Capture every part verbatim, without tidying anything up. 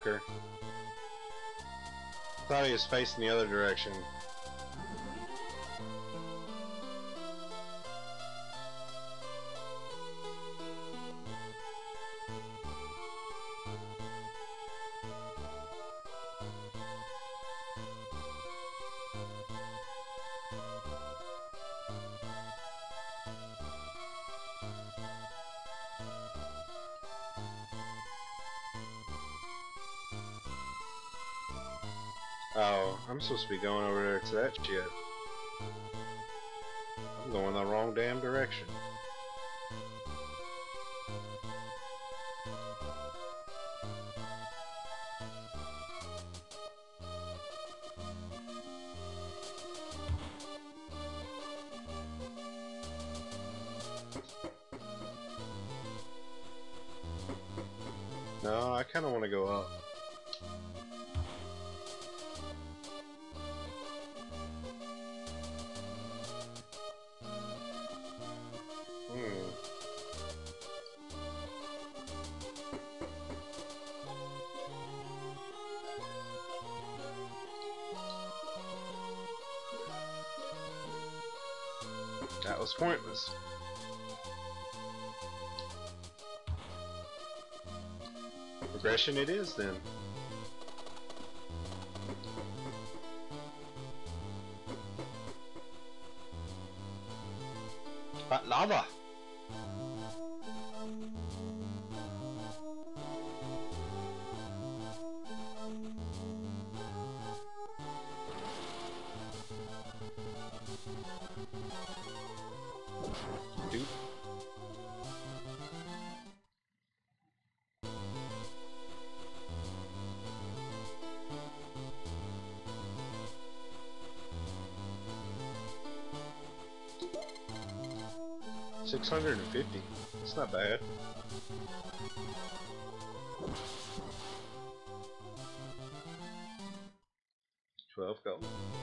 fucker. Thought he was facing the other direction. Oh, I'm supposed to be going over there to that shit. I'm going the wrong damn direction. No, I kind of want to go up. That was pointless. Progression it is then. But lava! Dude. six hundred fifty. That's not bad. twelve gold.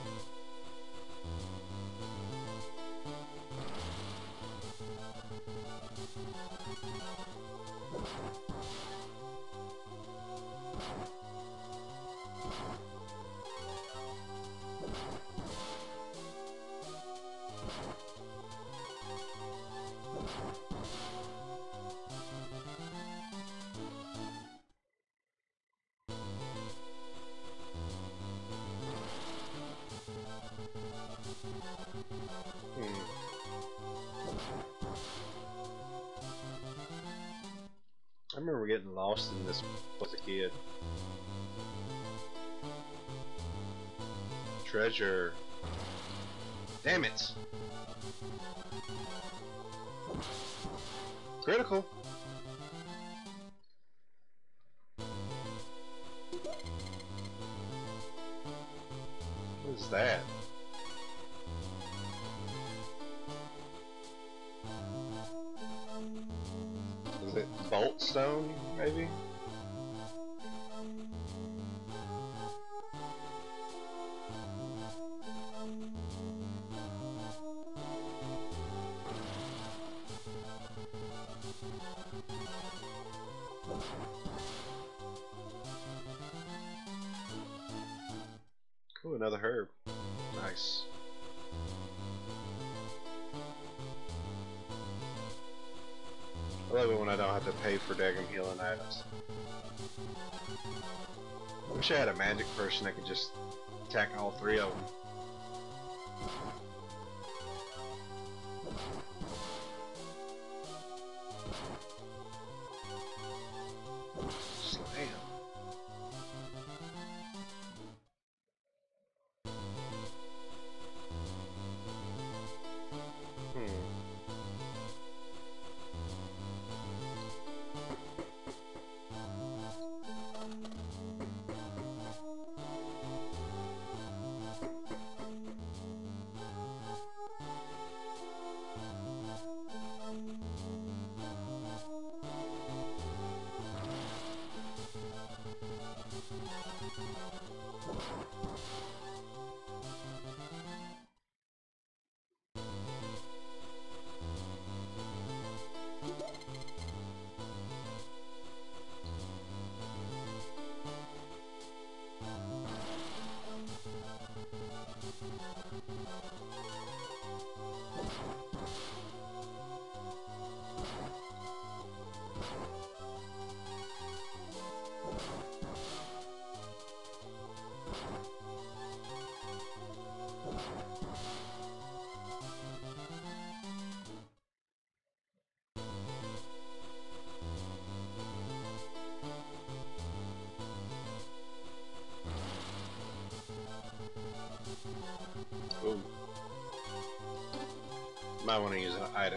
I remember getting lost in this as a kid. Treasure. Damn it. Critical. What is that? Is it bolt stone, maybe? Ooh, another herb. Nice. I love it when I don't have to pay for daggum healing items. I wish I had a magic person that could just attack all three of them. Slam. Ooh. Might want to use an item.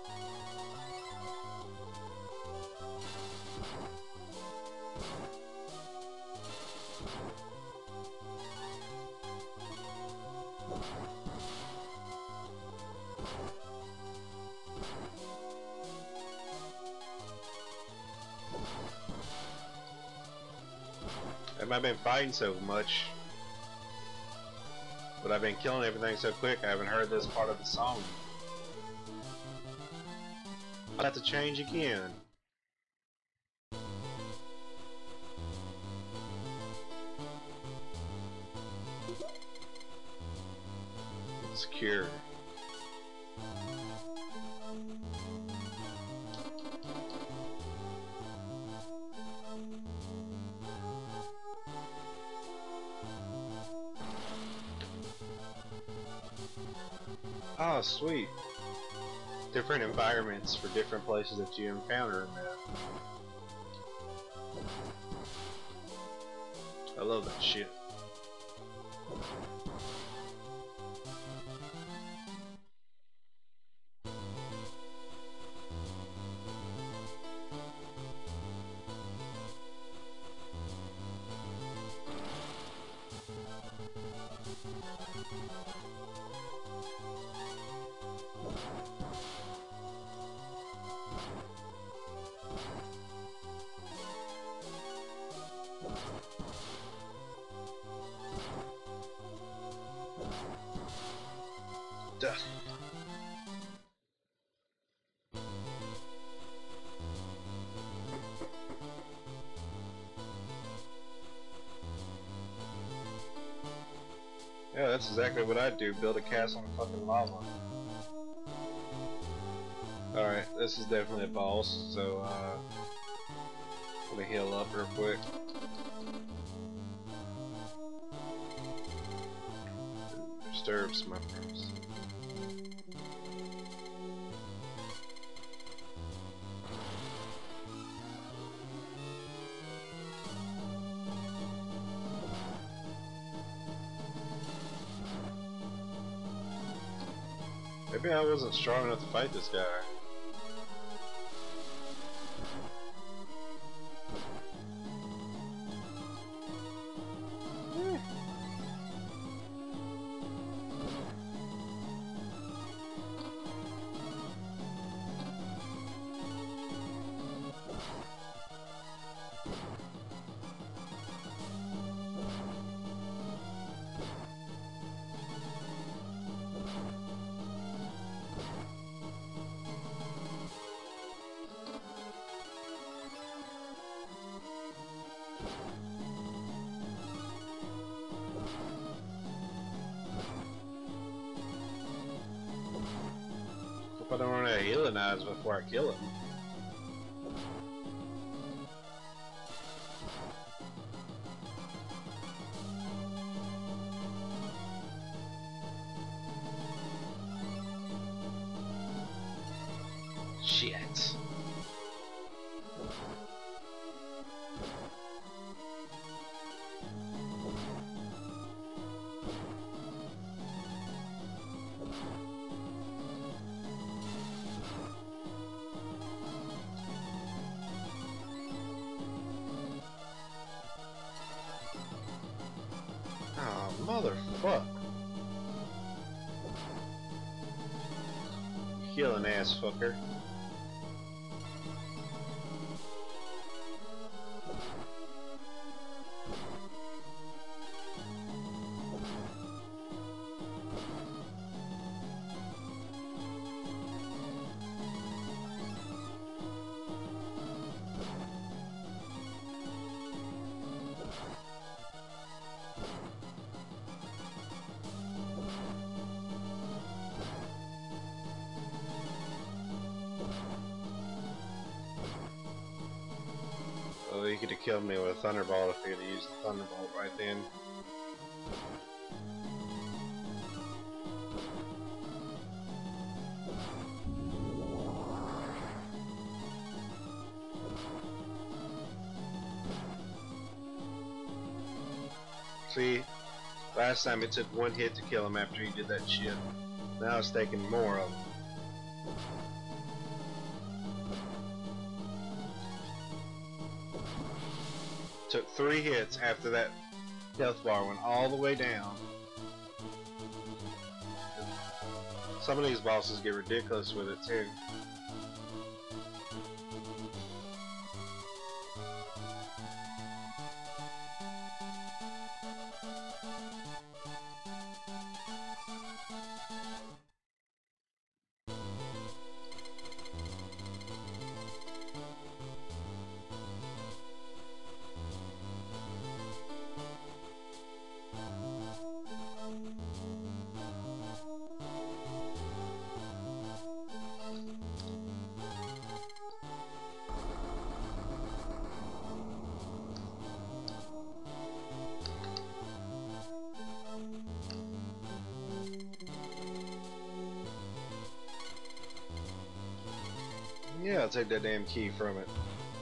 I've been fighting so much, but I've been killing everything so quick I haven't heard this part of the song. I'll have to change again. Secure. Oh, sweet. Different environments for different places that you encounter in that. I love that shit. Duh. Yeah, that's exactly what I'd do, build a castle in fucking lava. Alright, this is definitely a boss, so uh I'm gonna heal up real quick. Disturbs my friends. Maybe I wasn't strong enough to fight this guy. Hope I don't run out of healing knives before I kill him. Shit. Oh, motherfuck. Healing ass fucker. Oh, you could have killed me with a Thunderbolt if you had used the Thunderbolt right then. See, Last time it took one hit to kill him after he did that shit. Now it's taking more of them. Took three hits after that health bar went all the way down. Some of these bosses get ridiculous with it too. Yeah, I'll take that damn key from it.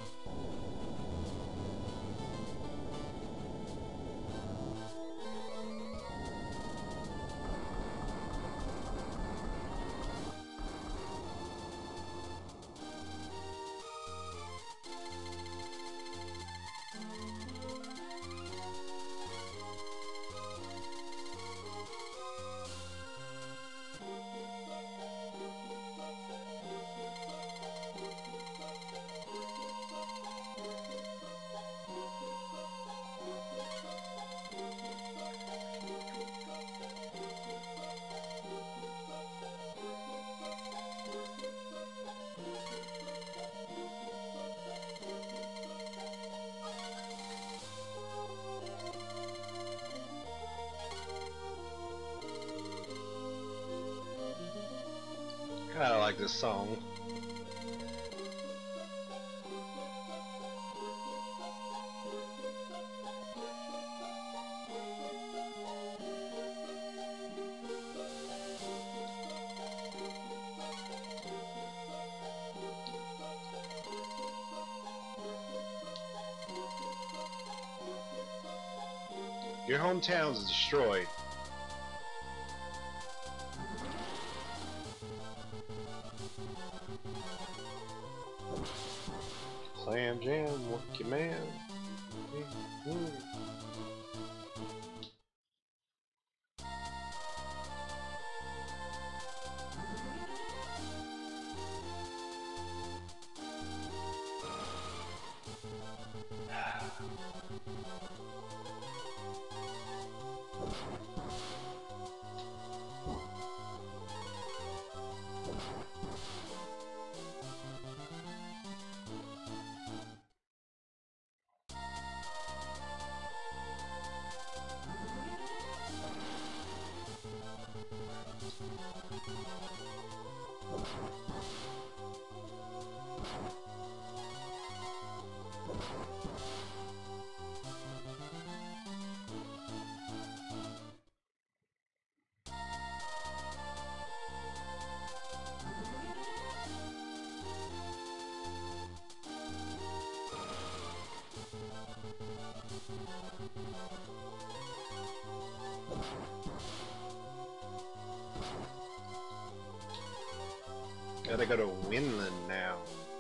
I like this song. Your hometown is destroyed. Slam Jam, work your man. Mm-hmm. Gotta go to Winland now.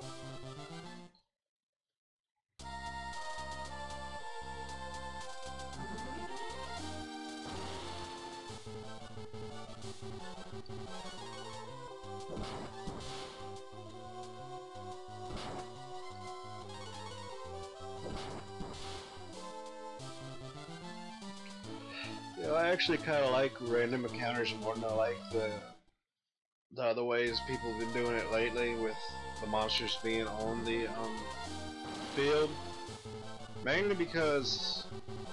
You know, I actually kind of like random encounters more than I like the the other ways people have been doing it lately, with the monsters being on the um, field. Mainly because